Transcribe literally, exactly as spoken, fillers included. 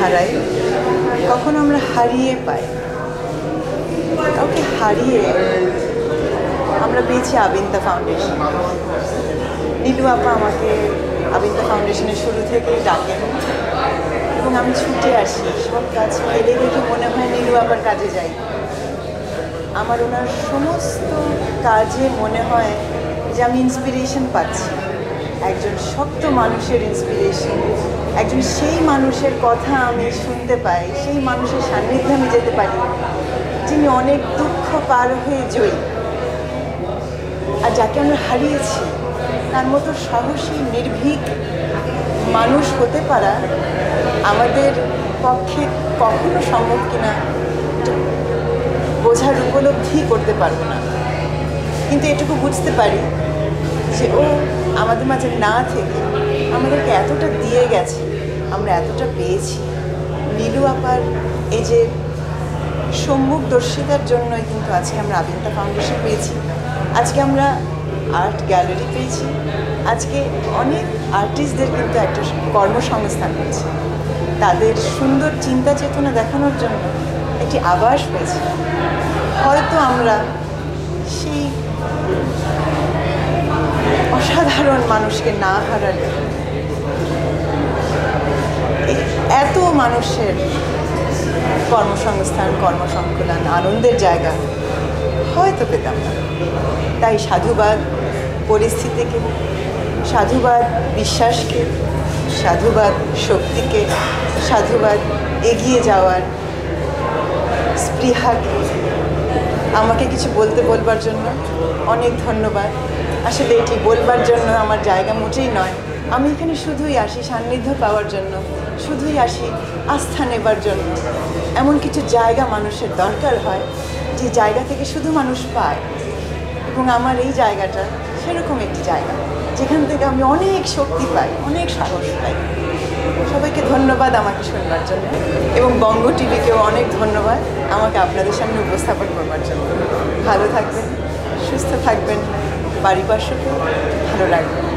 হারাই, কখনো আমরা হারিয়ে পাই। কাউকে হারিয়ে আমরা পেয়েছি আবিন্তা ফাউন্ডেশন। নীলু আপা আমাকে আবিন্তা ফাউন্ডেশনের শুরু থেকেই ডাকেন এবং আমি ছুটে আসি। সব কাজ ফেলে রেখে মনে হয় নীলু আপার কাজে যাই। আমার ওনার সমস্ত কাজে মনে হয় যে আমি ইন্সপিরেশন পাচ্ছি, একজন শক্ত মানুষের ইন্সপিরেশন, একজন সেই মানুষের কথা আমি শুনতে পাই, সেই মানুষের সান্নিধ্যে আমি যেতে পারি যিনি অনেক দুঃখ পার হয়ে জয়ী। আর যাকে আমরা হারিয়েছি তার মতো সাহসী নির্ভীক মানুষ হতে পারা আমাদের পক্ষে কখনো সম্ভব কিনা বোঝার উপলব্ধি করতে পারবো না, কিন্তু এটুকু বুঝতে পারি যে ও আমাদের মাঝে না থেকে আমাদেরকে এতটা দিয়ে গেছে, আমরা এতটা পেয়েছি। নীলু আপার এই যে সম্মুখদর্শিতার জন্যই কিন্তু আজকে আমরা আবিন্তা ফাউন্ডেশন পেয়েছি, আজকে আমরা আর্ট গ্যালারি পেয়েছি, আজকে অনেক আর্টিস্টদের কিন্তু একটা কর্মসংস্থান হয়েছে, তাদের সুন্দর চিন্তা চেতনা দেখানোর জন্য একটি আবাস পেয়েছে। হয়তো আমরা সেই অসাধারণ মানুষকে না হারালে এত মানুষের কর্মসংস্থান, কর্মসংকুলন, আনন্দের জায়গা হয়তো পেতাম না। তাই সাধুবাদ পরিস্থিতিকে, সাধুবাদ বিশ্বাসকে, সাধুবাদ শক্তিকে, সাধুবাদ এগিয়ে যাওয়ার স্পৃহাকে। আমাকে কিছু বলতে বলবার জন্য অনেক ধন্যবাদ। আসলে এটি বলবার জন্য আমার জায়গা মোটেই নয়। আমি এখানে শুধুই আসি সান্নিধ্য পাওয়ার জন্য, শুধুই আসি আস্থা নেবার জন্য। এমন কিছু জায়গা মানুষের দরকার হয় যে জায়গা থেকে শুধু মানুষ পায়, এবং আমার এই জায়গাটা সেরকম একটি জায়গা যেখান থেকে আমি অনেক শক্তি পাই, অনেক সাহস পাই। সবাইকে ধন্যবাদ আমাকে শুনবার জন্য, এবং বঙ্গ টিভিকেও অনেক ধন্যবাদ আমাকে আপনাদের সামনে উপস্থাপন করবার জন্য। ভালো থাকবেন, সুস্থ থাকবেন, বাড়ির পার্শ্বকেও ভালো রাখবেন।